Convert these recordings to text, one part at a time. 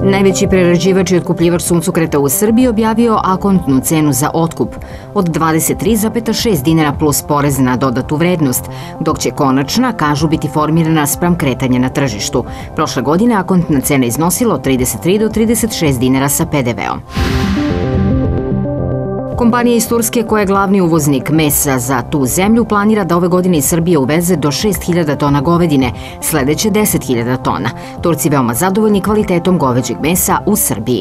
Najveći prerađivač i otkupljivač suncokreta u Srbiji objavio akontnu cenu za otkup od 23,6 dinara plus porez na dodatu vrednost, dok će konačna, kažu, biti formirana spram kretanja na tržištu. Prošle godine akontna cena iznosila od 33 do 36 dinara sa PDV-om. Kompanija iz Turske, koja je glavni uvoznik mesa za tu zemlju, planira da ove godine iz Srbije uveze do 6.000 tona govedine, sledeće 10.000 tona. Turci veoma zadovoljni kvalitetom goveđeg mesa u Srbiji.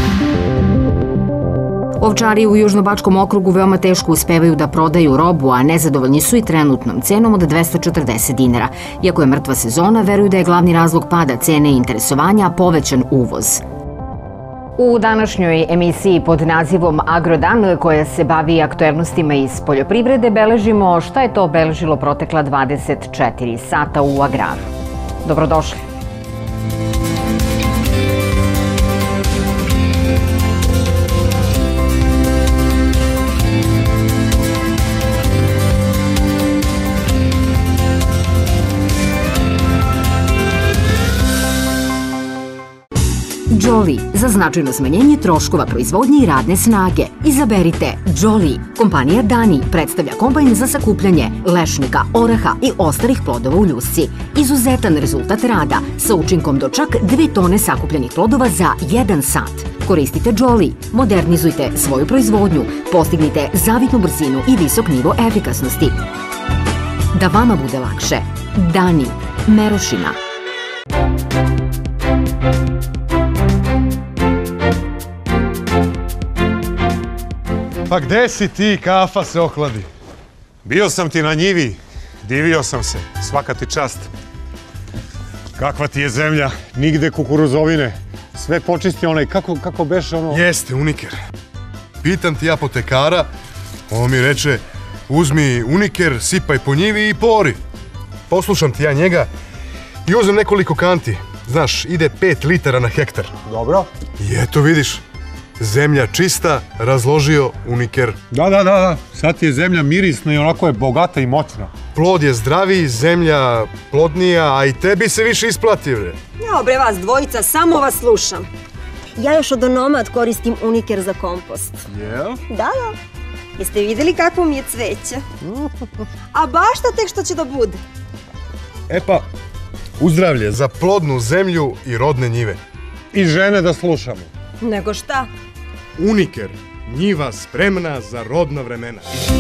Ovčari u Južnobačkom okrugu veoma teško uspevaju da prodaju robu, a nezadovoljni su i trenutnom cenom od 240 dinara. Iako je mrtva sezona, veruju da je glavni razlog pada cene i interesovanja povećan uvoz. U današnjoj emisiji pod nazivom Agrodan, koja se bavi aktuelnostima iz poljoprivrede, beležimo šta je to obeležilo protekla 24 sata u agraru. Dobrodošli. Jolly, za značajno smanjenje troškova proizvodnje i radne snage. Izaberite Jolly. Kompanija Dani predstavlja kombajn za sakupljanje lešnika, oraha i ostalih plodova u ljusci. Izuzetan rezultat rada sa učinkom do čak 2 tone sakupljenih plodova za 1 sat. Koristite Jolly, modernizujte svoju proizvodnju, postignite zavidnu brzinu i visok nivo efikasnosti. Da vama bude lakše. Dani, Merošina. Pa gde si ti? Kafa se ohladi. Bio sam ti na njivi, divio sam se, svaka ti čast. Kakva ti je zemlja, nigde kukuruzovine. Sve počisti onaj, kako beše ono... Jeste, Uniker. Pitam ti ja apotekara, on mi reče, uzmi Uniker, sipaj po njivi i pori. Poslušam ti ja njega i uzem nekoliko kanti. Znaš, ide 5 litara na hektar. Dobro. I eto vidiš, zemlja čista, razložio Uniker. Da. Sad ti je zemlja mirisna i onako je bogata i moćna. Plod je zdraviji, zemlja plodnija, a i tebi se više isplati, bre. Ja, bre, vas dvojica, samo vas slušam. Ja još od onomad koristim Uniker za kompost. Jel? Da. Jeste videli kakvo mi je cveće? A baš to tek što će da bude. E pa, uzdravlje za plodnu zemlju i rodne njive. I žene da slušamo. Nego šta? Uniker, njiva spremna za rodna vremena.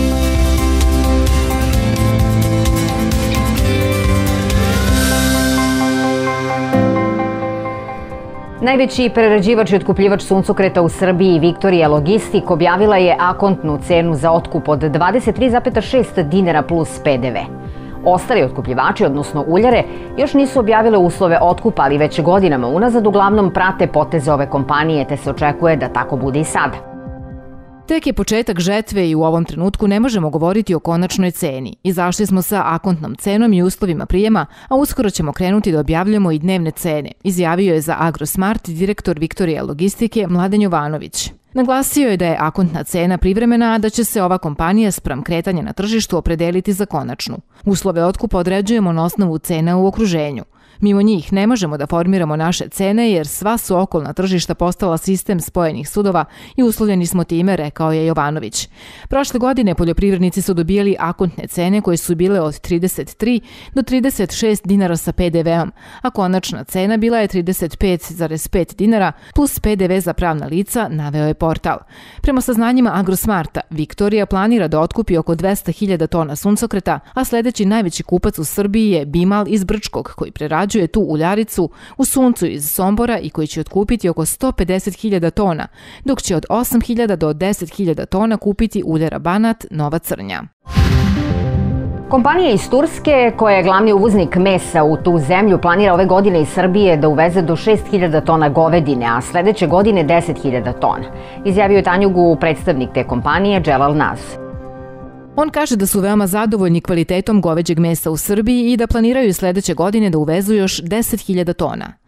Najveći prerađivač i otkupljivač suncokreta u Srbiji, Viktorija Logistik, objavila je akontnu cenu za otkup od 23,6 dinara plus PDV. Ostali otkupljivači, odnosno uljare, još nisu objavile uslove otkupa, ali već godinama unazad uglavnom prate poteze ove kompanije, te se očekuje da tako bude i sada. Tek je početak žetve i u ovom trenutku ne možemo govoriti o konačnoj ceni. Izašli smo sa akontnom cenom i uslovima prijema, a uskoro ćemo krenuti da objavljamo i dnevne cene, izjavio je za Agrosmart direktor Viktorija Logistike Mladen Jovanović. Naglasio je da je akontna cena privremena, a da će se ova kompanija spram kretanja na tržištu opredeliti za konačnu. Uslove otkupa određujemo na osnovu cena u okruženju. Mimo njih ne možemo da formiramo naše cene jer sva su okolna tržišta postala sistem spojenih sudova i uslovljeni smo time, rekao je Jovanović. Prošle godine poljoprivrednici su dobijali akontne cene koje su bile od 33 do 36 dinara sa PDV-om, a konačna cena bila je 35,5 dinara plus PDV za pravna lica, naveo je portal. Prema saznanjima Agrosmarta, Viktorija planira da otkupi oko 200.000 tona suncokreta, a sledeći najveći kupac u Srbiji je Bimal iz Brčkog, koji prerađuje tu uljaricu u Suncu iz Sombora i koji će otkupiti oko 150.000 tona, dok će od 8.000 do 10.000 tona kupiti uljara Banat Nova Crnja. Kompanija iz Turske, koja je glavni uvoznik mesa u tu zemlju, planira ove godine iz Srbije da uveze do 6.000 tona govedine, a sledeće godine 10.000 tona. Izjavio je Tanjugu predstavnik te kompanije Dželal Naz. On kaže da su veoma zadovoljni kvalitetom goveđeg mesa u Srbiji i da planiraju sledeće godine da uvezu još 10.000 tona.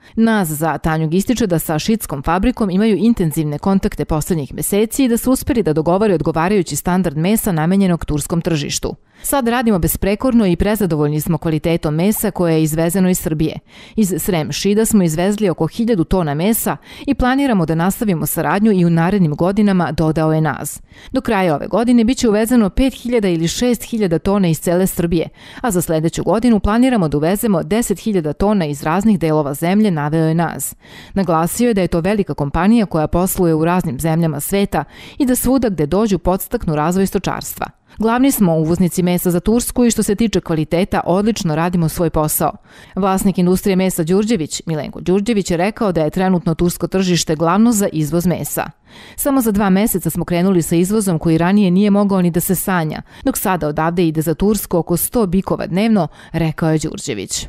NAZ za Tanjug ističe da sa šitskom fabrikom imaju intenzivne kontakte poslednjih meseci i da su uspeli da dogovore odgovarajući standard mesa namenjenog turskom tržištu. Sad radimo besprekorno i prezadovoljni smo kvalitetom mesa koje je izvezeno iz Srbije. Iz Srem Šida smo izvezli oko 1000 tona mesa i planiramo da nastavimo saradnju i u narednim godinama, dodao je NAZ. Do kraja ove godine biće uvezeno 5000 ili 6000 tona iz cele Srbije, a za sledeću godinu planiramo da uvezemo 10.000 tona iz raznih delova zemlje, naveo je NAZ. Naglasio je da je to velika kompanija koja posluje u raznim zemljama sveta i da svuda gde dođu podstaknu razvoj stočarstva. Glavni smo uvoznici mesa za Tursku i što se tiče kvaliteta odlično radimo svoj posao. Vlasnik industrije mesa Đurđević, Milenko Đurđević, je rekao da je trenutno tursko tržište glavno za izvoz mesa. Samo za 2 meseca smo krenuli sa izvozom koji ranije nije mogao ni da se sanja, dok sada odavde ide za Tursku oko 100 bikova dnevno, rekao je Đurđević.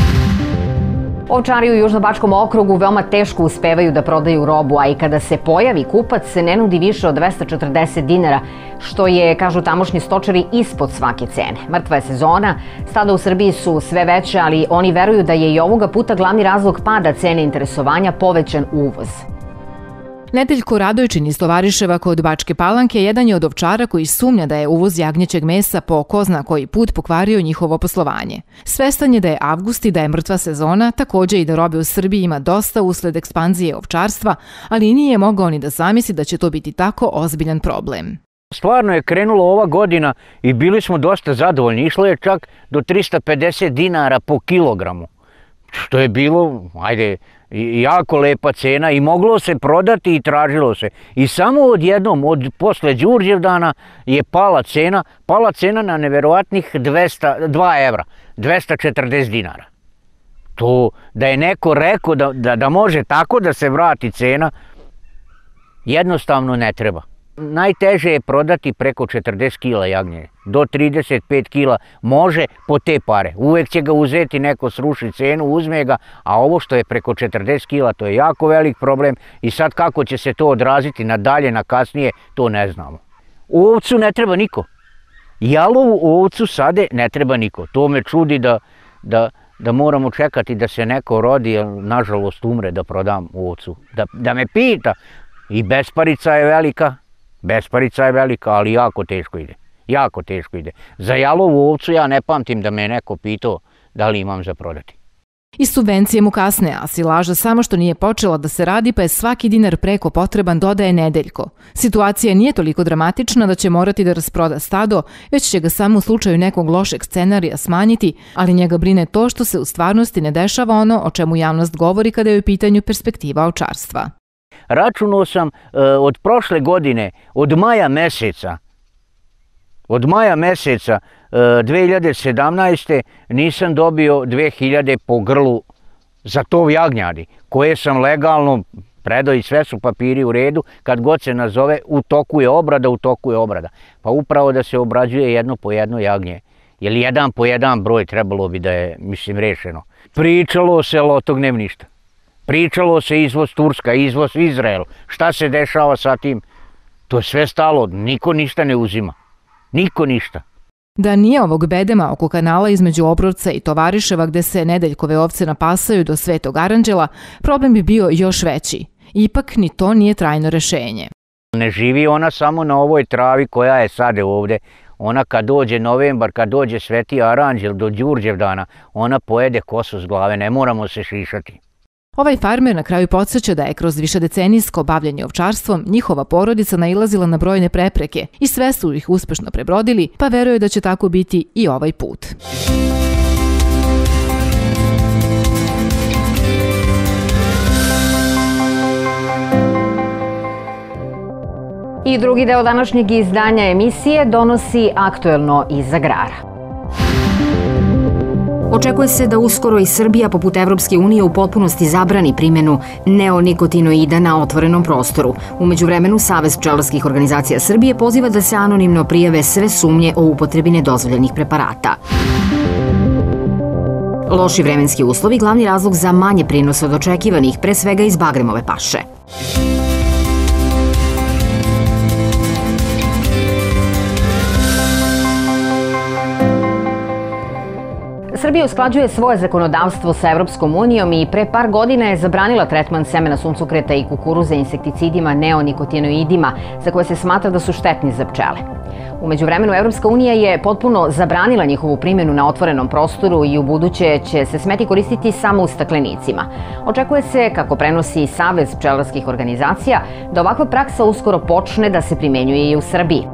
Ovčari u Južnobačkom okrugu veoma teško uspevaju da prodaju robu, a i kada se pojavi kupac se ne nudi više od 240 dinara, što je, kažu tamošnji stočari, ispod svake cene. Mrtva je sezona, stada u Srbiji su sve veće, ali oni veruju da je i ovoga puta glavni razlog pada cene interesovanja povećan uvoz. Nedeljko Radojčin iz Tovariševa kod Bačke Palanke jedan je od ovčara koji sumnja da je uvoz jagnjećeg mesa po ko zna koji put pokvario njihovo poslovanje. Svestan je da je avgust i da je mrtva sezona, takođe i da robe u Srbiji ima dosta usled ekspanzije ovčarstva, ali nije mogao ni da zamisli da će to biti tako ozbiljan problem. Stvarno je krenulo ova godina i bili smo dosta zadovoljni. Išlo je čak do 350 dinara po kilogramu, što je bilo, jako lepa cena i moglo se prodati i tražilo se. I samo odjednom, posle Đurđevdana je pala cena na neverovatnih 2 evra, 240 dinara. To da je neko rekao da može tako da se vrati cena, jednostavno ne treba. Najteže je prodati preko 40 kila jagnje. Do 35 kila može po te pare. Uvek će ga uzeti, neko sruši cenu, uzme ga, a ovo što je preko 40 kila, to je jako velik problem i sad kako će se to odraziti na dalje, na kasnije, to ne znamo. Ovcu ne treba niko. Jalovu ovcu sade ne treba niko. To me čudi da moramo čekati da se neko rodi, jer nažalost umre da prodam ovcu. Da me pita, i besparica je velika, ali jako teško ide. Za jalovu ovcu ja ne pamtim da me neko pitao da li imam za prodati. I subvencije mu kasne, a silaža samo što nije počela da se radi, pa je svaki dinar preko potreban, dodaje Nedeljko. Situacija nije toliko dramatična da će morati da rasproda stado, već će ga samo u slučaju nekog lošeg scenarija smanjiti, ali njega brine to što se u stvarnosti ne dešava ono o čemu javnost govori kada je u pitanju perspektiva ovčarstva. Računao sam od prošle godine, od maja meseca 2017. nisam dobio 2000 po grlu za tov jagnjadi, koje sam legalno predao i sve su papiri u redu, kad god se nazove u toku je obrada. Pa upravo da se obrađuje jedno po jedno jagnje, jer jedan po jedan broj trebalo bi da je, rešeno. Pričalo se, ali od tog nema ništa. Pričalo se izvoz Turska, izvoz Izrael. Šta se dešava sa tim? To je sve stalo, niko ništa ne uzima. Niko ništa. Da nije ovog bedema oko kanala između Obrovca i Tovariševa gde se Nedeljkove ovce napasaju do Svetog Aranđela, problem bi bio još veći. Ipak ni to nije trajno rešenje. Ne živi ona samo na ovoj travi koja je sade ovde. Ona kad dođe novembar, kad dođe Sveti Aranđel do Đurđevdana, ona pojede kosu s glave, ne moramo se šišati. Ovaj farmer na kraju podsjeća da je kroz višedecenijsko bavljenje ovčarstvom njihova porodica nailazila na brojne prepreke i sve su ih uspešno prebrodili, pa veruje da će tako biti i ovaj put. I drugi deo današnjeg izdanja emisije donosi Aktuelno iz agrara. Očekuje se da uskoro i Srbija, poput Evropske unije, u potpunosti zabrani primjenu neonikotinoida na otvorenom prostoru. U međuvremenu, Savez pčelarskih organizacija Srbije poziva da se anonimno prijave sve sumnje o upotrebi nedozvoljenih preparata. Loši vremenski uslovi glavni razlog za manje prinose od očekivanih, pre svega iz bagremove paše. Srbija usklađuje svoje zakonodavstvo sa Evropskom unijom i pre par godina je zabranila tretman semena suncokreta i kukuruza insekticidima neonikotinoidima, za koje se smatra da su štetni za pčele. U međuvremenu, Evropska unija je potpuno zabranila njihovu primjenu na otvorenom prostoru i u buduće će se smeti koristiti samo u staklenicima. Očekuje se, kako prenosi Savez pčelarskih organizacija, da ovakva praksa uskoro počne da se primenjuje i u Srbiji.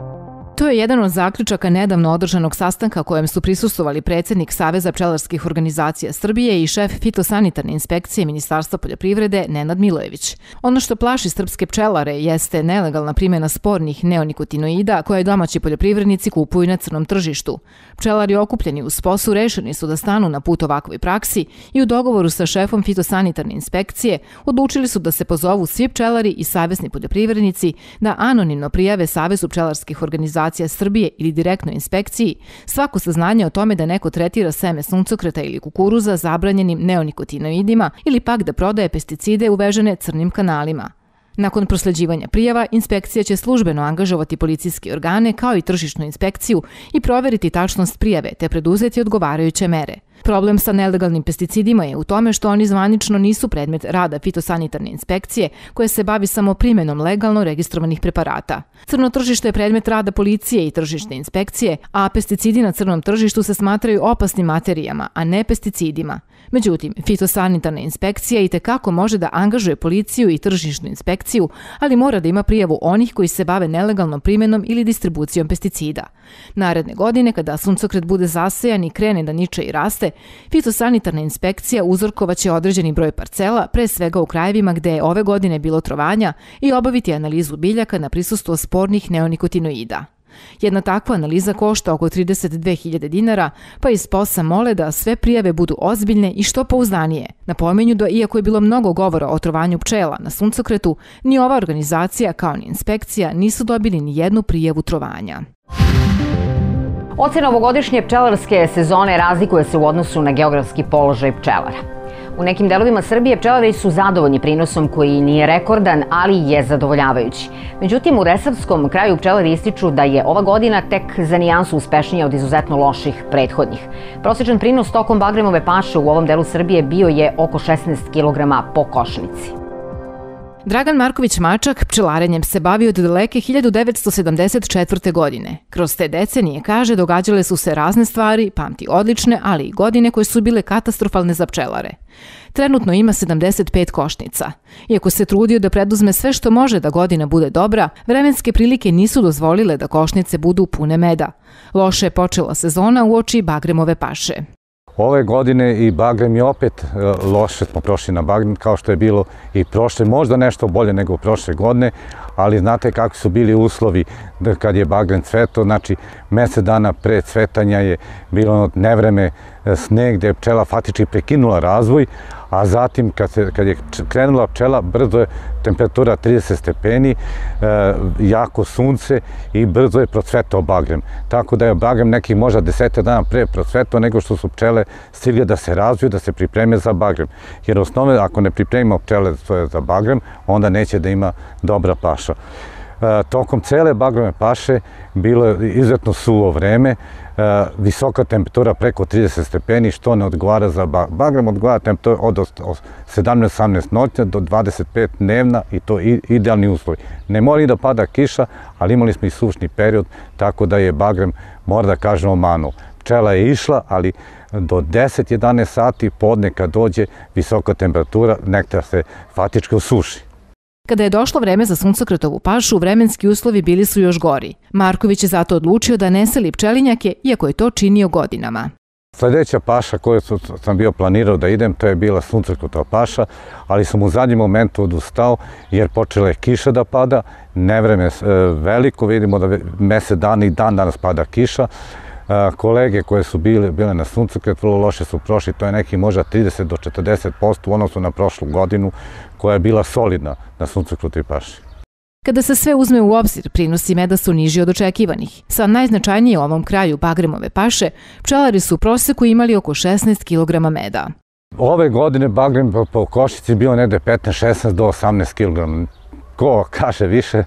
To je jedan od zaključaka nedavno održanog sastanka kojem su prisustvovali predsjednik Saveza pčelarskih organizacija Srbije i šef fitosanitarne inspekcije Ministarstva poljoprivrede Nenad Milojević. Ono što plaši srpske pčelare jeste nelegalna primjena spornih neonikotinoida koje domaći poljoprivrednici kupuju na crnom tržištu. Pčelari okupljeni uz POS-u rešeni su da stanu na put ovakvoj praksi i u dogovoru sa šefom fitosanitarne inspekcije odlučili su da se pozovu svi pčelari i savesni poljoprivrednici da anonimno prijave Savezu pčelarskih organizacija Srbije ili direktnoj inspekciji svako saznanje o tome da neko tretira seme suncokreta ili kukuruza zabranjenim neonikotinoidima ili pak da prodaje pesticide uvežene crnim kanalima. Nakon prosleđivanja prijava, inspekcija će službeno angažovati policijske organe kao i tržišnu inspekciju i proveriti tačnost prijave te preduzeti odgovarajuće mere. Problem sa nelegalnim pesticidima je u tome što oni zvanično nisu predmet rada fitosanitarne inspekcije koje se bavi samo primjenom legalno registrovanih preparata. Crno tržište je predmet rada policije i tržišne inspekcije, a pesticidi na crnom tržištu se smatraju opasnim materijama, a ne pesticidima. Međutim, fitosanitarna inspekcija itekako može da angažuje policiju i tržišnu inspekciju, ali mora da ima prijavu onih koji se bave nelegalnom primjenom ili distribucijom pesticida. Naredne godine, kada suncokret bude zasejan i krene da niče i raste, fitosanitarna inspekcija uzorkovaće određeni broj parcela, pre svega u krajevima gde je ove godine bilo trovanja, i obaviti analizu biljaka na prisustvo spornih neonikotinoida. Jedna takva analiza košta oko 32.000 dinara, pa iz POS-a mole da sve prijave budu ozbiljne i što pouzdanije. Napominju da, iako je bilo mnogo govora o trovanju pčela na suncokretu, ni ova organizacija kao ni inspekcija nisu dobili ni jednu prijavu trovanja. Ocena ovogodišnje pčelarske sezone razlikuje se u odnosu na geografski položaj pčelara. U nekim delovima Srbije pčelari su zadovoljni prinosom koji nije rekordan, ali je zadovoljavajući. Međutim, u Resavskom kraju pčelari ističu da je ova godina tek za nijansu uspešnija od izuzetno loših prethodnih. Prosječan prinos tokom bagremove paše u ovom delu Srbije bio je oko 16 kg po košnici. Dragan Marković Mačak pčelarenjem se bavi od daleke 1974. godine. Kroz te decenije, kaže, događale su se razne stvari, pamti odlične, ali i godine koje su bile katastrofalne za pčelare. Trenutno ima 75 košnica. Iako se trudio da preduzme sve što može da godina bude dobra, vremenske prilike nisu dozvolile da košnice budu pune meda. Loše je počela sezona uoči bagremove paše. Ove godine i bagrem je opet loše smo prošli na bagrem, kao što je bilo i prošle, možda nešto bolje nego prošle godine, ali znate kakvi su bili uslovi kad je bagrem cvetao, znači mesec dana pre cvetanja je bilo nevreme, sneg gde je pčela faktički prekinula razvoj, a zatim kad je krenula pčela, brzo je temperatura 30 stepeni, jako sunce i brzo je procvetao bagrem. Tako da je bagrem nekih možda 10 dana pre procvetao nego što su pčele stigle da se razviju, da se pripreme za bagrem. Jer osnovno, ako ne pripremimo pčele za bagrem, onda neće da ima dobra paša. Tokom cele bagreme paše bilo je izuzetno suvo vreme, visoka temperatura preko 30 stepeni, što ne odgovara za bagrem, odgovara temperatura od 17-18 noćna do 25 dnevna i to idealni uslovi. Ne mora i da pada kiša, ali imali smo i sušni period, tako da je bagrem, mora da kažemo, manuo. Pčela je išla, ali do 10-11 sati podne kad dođe visoka temperatura, nektar se faktički osuši. Kada je došlo vreme za suncokretovu pašu, vremenski uslovi bili su još gori. Marković je zato odlučio da ne seli pčelinjake, iako je to činio godinama. Sljedeća paša koju sam bio planirao da idem, to je bila suncokretova paša, ali sam u zadnjem momentu odustao jer počela je kiša da pada, nevreme veliko, vidimo da mesec dana i dan danas pada kiša. Kolege koje su bile na suncokret vrlo loše su prošli, to je neki možda 30 do 40% u odnosu na prošlu godinu koja je bila solidna na suncokretoj paši. Kada se sve uzme u obzir, prinosi meda su niži od očekivanih. Sa najznačajnije u ovom kraju bagremove paše, pčelari su u proseku imali oko 16 kg meda. Ove godine bagrem po košnici bio negde 15-16 do 18 kg. Ko kaže više,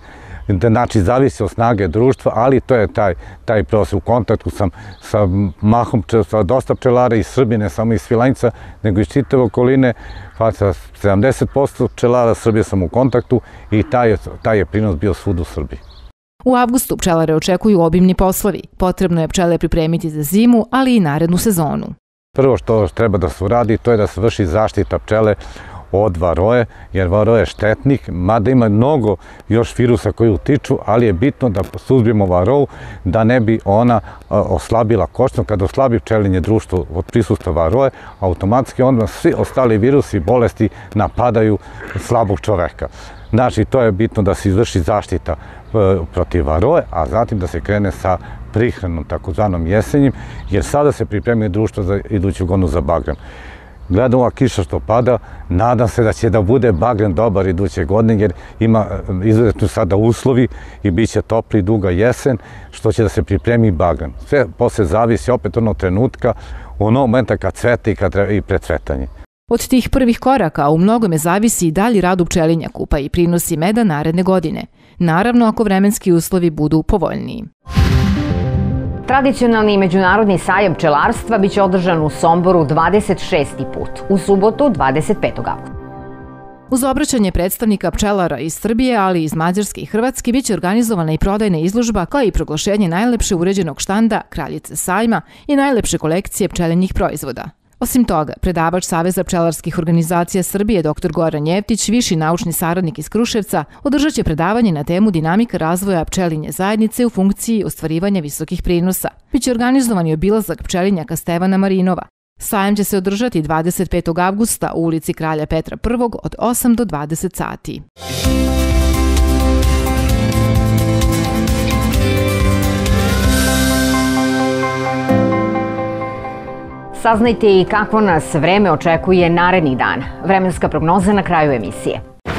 znači zavisi od snage društva, ali to je taj prostor. U kontaktu sam sa mahom, sa dosta pčelara iz Srbije, ne samo iz Svilajnca, nego iz čitave okoline, pa sa 70% pčelara Srbije sam u kontaktu i taj je prinos bio svud u Srbiji. U avgustu pčelare očekuju obimni poslovi. Potrebno je pčele pripremiti za zimu, ali i narednu sezonu. Prvo što treba da se uradi, to je da se vrši zaštita pčele od varoje, jer varoje je štetnik, mada ima mnogo još virusa koji utiču, ali je bitno da suzbijemo varovu, da ne bi ona oslabila košno. Kada oslabi pčelinje društvo od prisustva varoje, automatski onda svi ostali virusi i bolesti napadaju slabog čoveka. Znači, to je bitno da se izvrši zaštita protiv varoje, a zatim da se krene sa prihranom, takozvanom jesenjim, jer sada se pripremuje društvo za iduću godinu za bagrem. Gledam ova kiša što pada, nadam se da će da bude bagrem dobar iduće godine, jer ima izuzetno sada uslovi i bit će topli, duga jesen, što će da se pripremi bagrem. Sve posle zavisi opet onog trenutka, onog momenta kad cvete i precvetanje. Od tih prvih koraka u mnogome zavisi i dalji rad u pčelinjaku, pa i prinosi meda naredne godine. Naravno, ako vremenski uslovi budu povoljniji. Tradicionalni međunarodni sajam pčelarstva biće održan u Somboru 26. put, u subotu 25. avgusta. Uz obraćanje predstavnika pčelara iz Srbije, ali i iz Mađarske i Hrvatske, biće organizovana i prodajna izložba, kao i proglašenje najlepše uređenog štanda Kraljice sajma i najlepše kolekcije pčelinjih proizvoda. Osim toga, predavač Saveza pčelarskih organizacija Srbije dr. Goran Jeftić, viši naučni saradnik iz Kruševca, održat će predavanje na temu dinamika razvoja pčelinje zajednice u funkciji ostvarivanja visokih prinosa. Biće organizovan i obilazak pčelinjaka Stevana Marinova. Sajam će se održati 25. avgusta u ulici Kralja Petra I od 8 do 20 sati. Saznajte i kakvo nas vreme očekuje narednih dana. Vremenska prognoza na kraju emisije.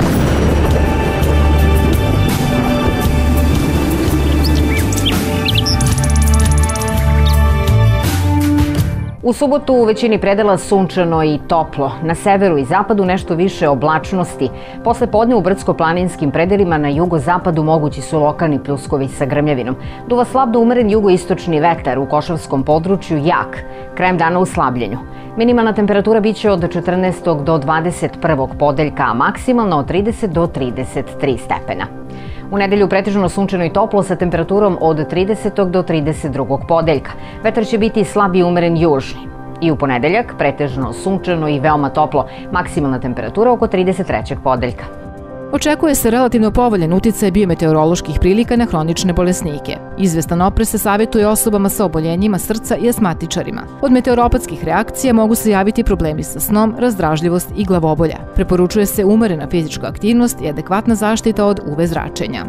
U subotu u većini predela sunčano i toplo. Na severu i zapadu nešto više oblačnosti. Posle podne u brdsko-planinskim predelima na jugozapadu mogući su lokalni pljuskovi sa grmljavinom. Duva slab do umeren jugoistočni vetar, u Košavskom području jak. Krajem dana u slabljenju. Minimalna temperatura biće od 14. do 21. podeljka, a maksimalna od 30 do 33 stepena. U nedelju pretežno sunčano i toplo sa temperaturom od 30. do 32. podeljka. Vetar će biti slab i umeren južni. I u ponedeljak pretežno sunčano i veoma toplo, maksimalna temperatura oko 33. podeljka. Očekuje se relativno povoljan uticaj biometeoroloških prilika na hronične bolesnike. Izvestan oprez se savjetuje osobama sa oboljenjima srca i astmatičarima. Od meteoropatskih reakcija mogu se javiti problemi sa snom, razdražljivost i glavobolja. Preporučuje se umerena fizička aktivnost i adekvatna zaštita od UV zračenja.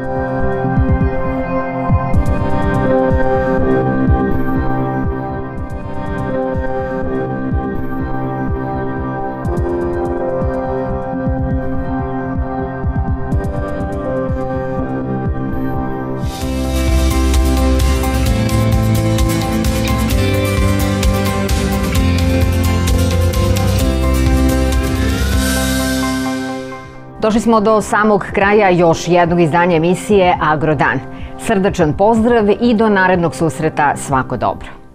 Došli smo do samog kraja još jednog izdanja emisije Agrodan. Srdačan pozdrav i do narednog susreta, svako dobro.